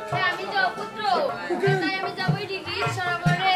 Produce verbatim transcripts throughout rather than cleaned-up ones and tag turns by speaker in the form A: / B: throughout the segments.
A: আমি যাও পুত্র তাই আমি যাবই ডিগ্রি সরোবরে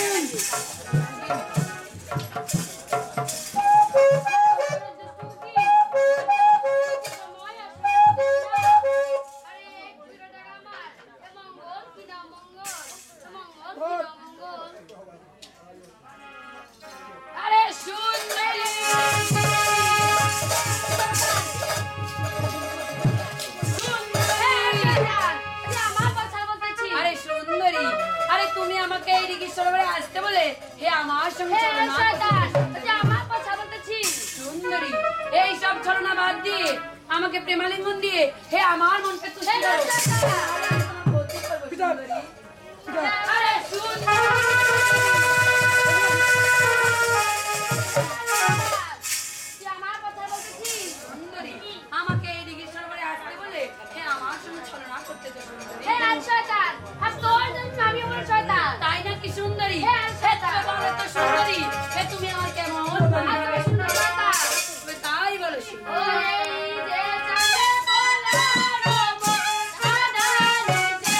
A: আরে সুন্দরী আরে সুন্দরী আরে তুমি আমাকে এই দিকে সরোবরে আসতে বলে হে আমার সঙ্গে ছলনা আমার কথা বলতেছি সুন্দরী এই সব ছলনা বাদ দিয়ে আমাকে প্রেমালিঙ্গন দিয়ে হে আমার মনকে তুষ্ট করো আরে সুন্দরী আমার কথা বলতেছি সুন্দরী আমাকে এই দিকে সরোবরে আসতে বলে হে আমার সঙ্গে ছলনা করতে তো সুন্দরী হে আর শয়তান আর তোর জন্য আমি আমার শয়তান তাই নাকি সুন্দরী হে আর শয়তান বলো তো সুন্দরী হে তুমি আমার কেমন আমি সুন্দর শয়তান তুমি তাই বলো সুন্দরী ওই যে জানে বলা রব সাদানে যে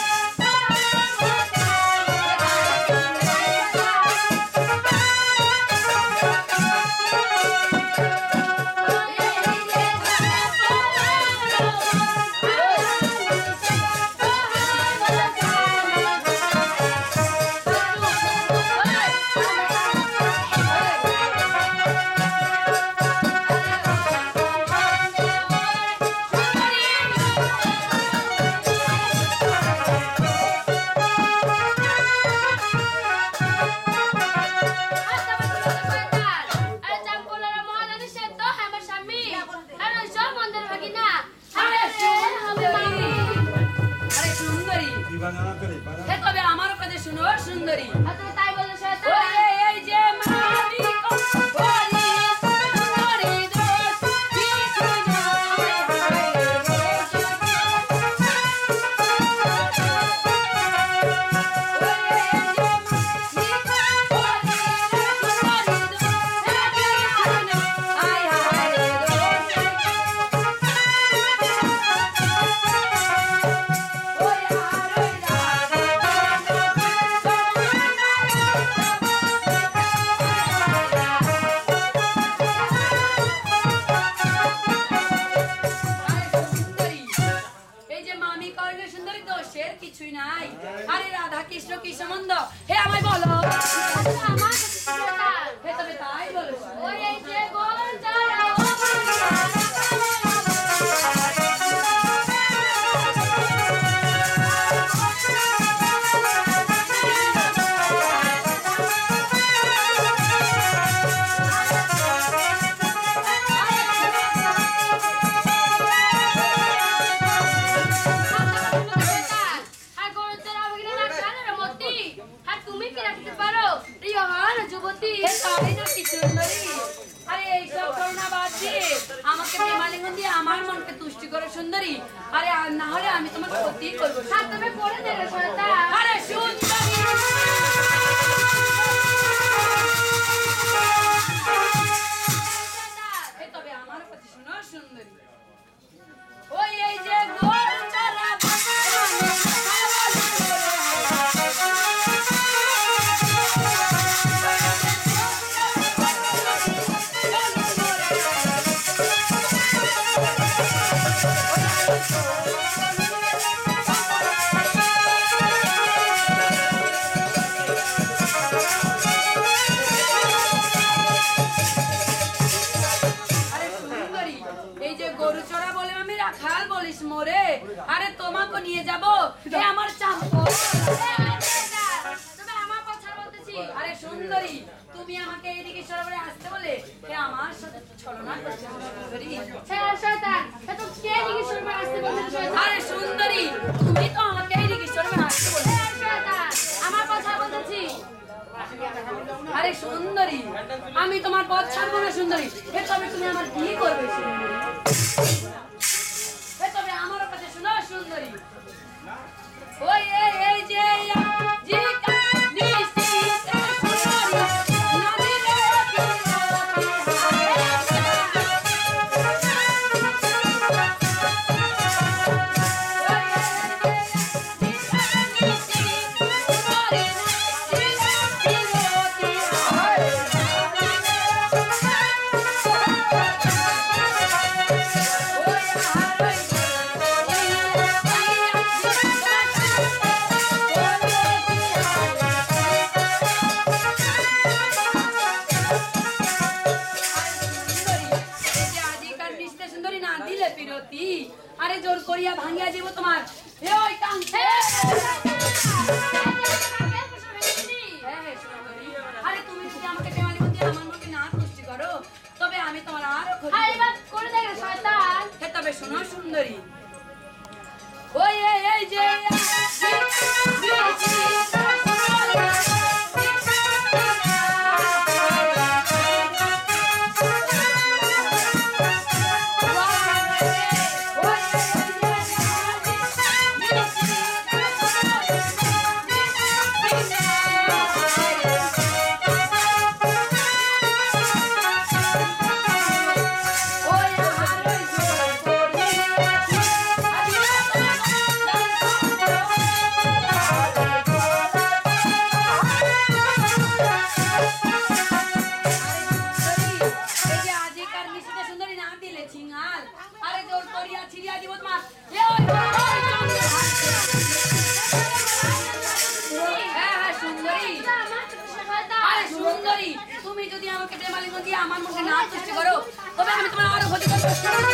A: তবে আমারও কথা শুনো সুন্দরী তাই বলো এই যে মামি কিছুই নাই আরে রাধা কৃষ্ণ কি সম্বন্ধ হে আমায় বলো আমার হে তবে তাই বলো ওই এই যে গোল যারা আমাকে প্রেমালিঙ্গন দিয়ে আমার মনকে তুষ্টি করো সুন্দরী আরে আর না হলে আমি তোমার ক্ষতি করবো তুমি পড়ে দেবে আরে সুন্দরী তবে আমার কথা শুনো সুন্দরী ওই এই যে গোল চারা মোরে আরে তোমাকে নিয়ে যাব এ আমার চাম্পো তুমি আমার কথা বলতেছি আরে সুন্দরী তুমি আমাকে এইদিকে সরোবরে আসতে বলে এ আমার সাথে ছলনা করছো সুন্দরী হ্যাঁ শয়তান এ তো কে এইদিকে সরোবরে আসতে বলছো শয়তান আরে সুন্দরী তুমি তো আমাকে এইদিকে সরোবরে আসতে বলে হ্যাঁ শয়তান আমার কথা বলতেছি আরে সুন্দরী আমি তোমার পথ ছাড়বো না সুন্দরী এ তবে তুমি আমার কি করবে সুন্দরী তবে আমার কাছে শোনো সুন্দরী ওই এই এই যে জি কানি সিতে সুন্দরী নদী রে কি শোনো সুন্দরী ওই এই এই যে তুমি যদি আমাকে প্রেমালিঙ্গ দিয়ে আমার মুখে না তুষ্টি করো তবে আমি তোমার আরো ক্ষতি করবো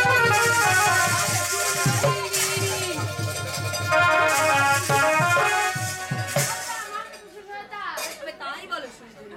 A: তাই বলো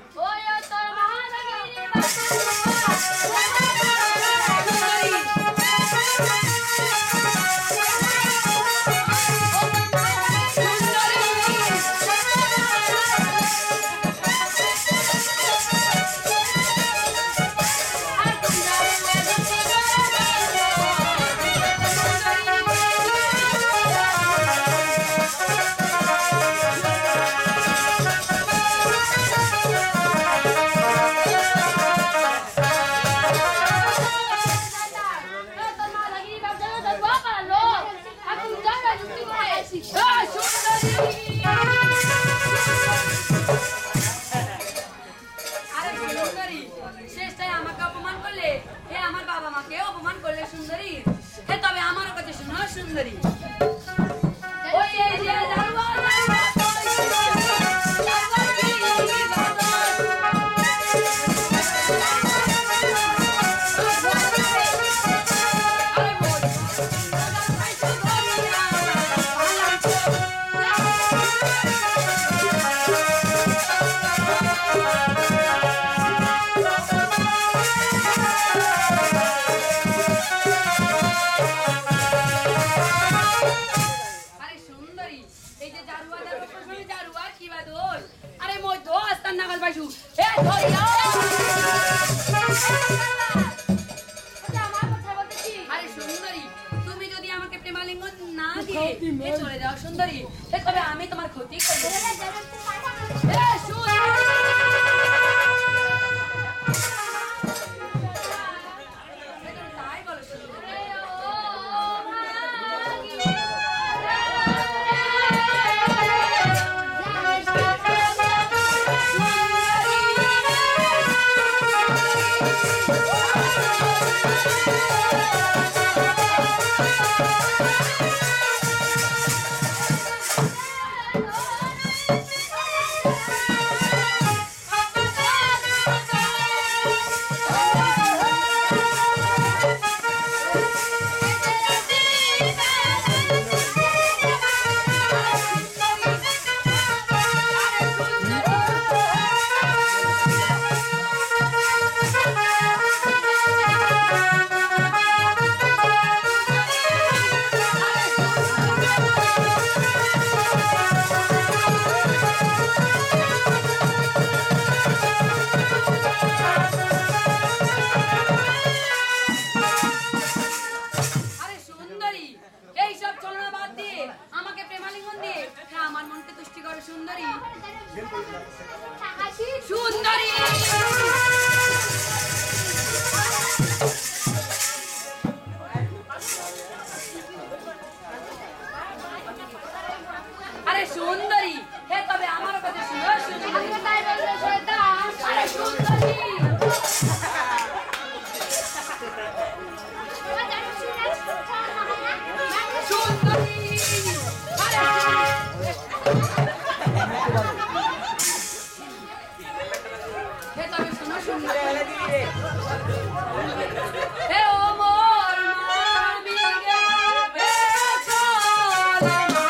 A: শেষটায় আমাকে অপমান করলে হে আমার বাবা মাকে অপমান করলে সুন্দরী হে তবে আমার কাছে শুনো সুন্দরী ওই এই যে জারুয়া তুমি যদি আমাকে প্রেমালিঙ্গ না দিয়ে চলে যাও সুন্দরী তবে আমি তোমার ক্ষতি করবো তাই বলো সুন্দরী সুন্দরী হে তবে আমার কাছে শুনো সুন্দরী তাই বলছো শয়তান আরে সুন্দরী সুন্দরী আরে হে তবে শুনো সুন্দরী হে ও মোর মামি গে হে চলো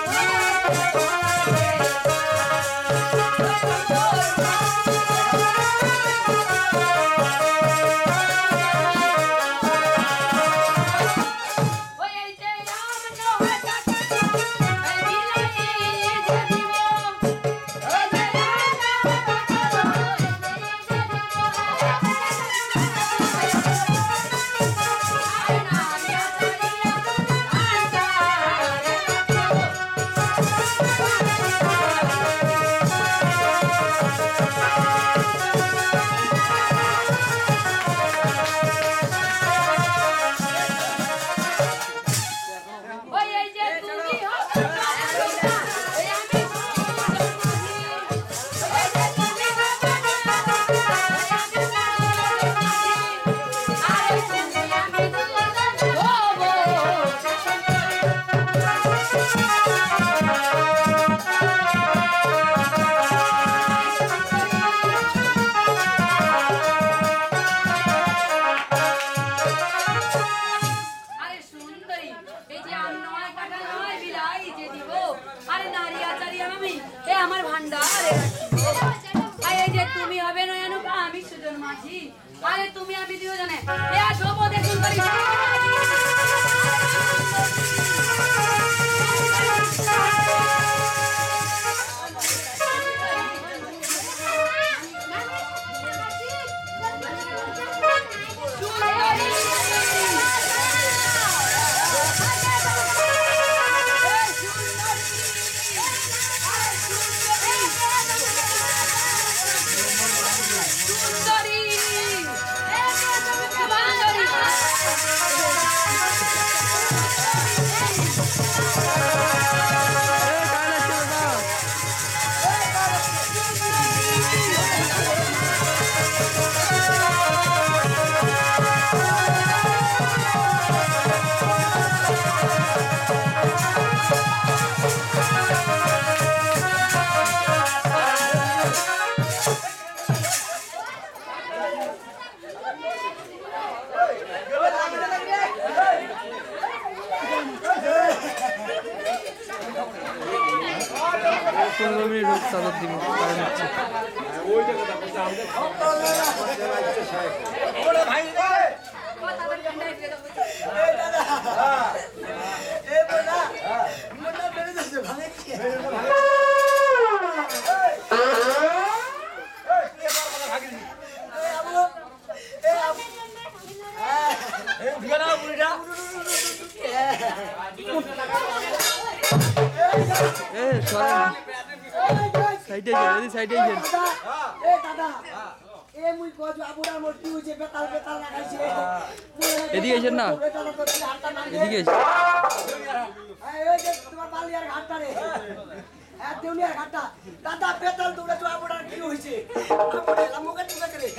A: Oh, আমার ভান্ডারে এই যে তুমি হবে নয়নুকা আমি সুজন মাঝি আরে তুমি আমি দুজনে এ আসো দেখুন করি
B: পনেরো মিনিট রোজ চাদর দিব কারণ হচ্ছে এ সরেন সাইডে যান এই সাইডে যান
C: এ দাদা এ মুই কজ আবুরার মূর্তি হইছে বেতাল বেতাল লাগাইছে
B: এদিকে এসেন না এদিকে এসেন
C: এই ওই যে তোমার বালিয়ার ঘাটটা রে হ্যাঁ দেউলিয়ার ঘাটটা দাদা বেতাল দৌড়ে তো আবুরার কি হইছে আবুরা লামুকে দিবে করে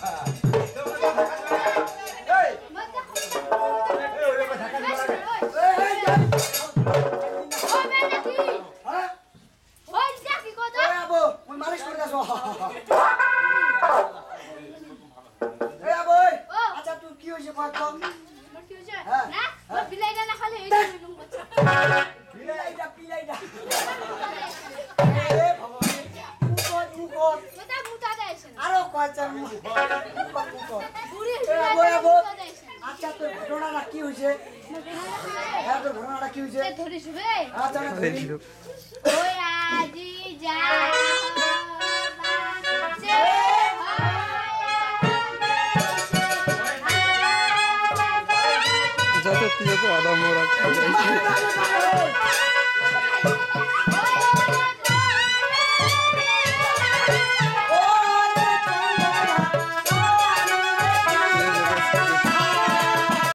C: এই আচ্ছা তুই কি হয়েছে কম বিলাইটা বিলাইটা আরো কয়েকজন আচ্ছা তোর ঘটনাটা কি হয়েছে হ্যাঁ তোর ঘটনাটা কি হয়েছে আচ্ছা
B: যত যত আদা মোড়া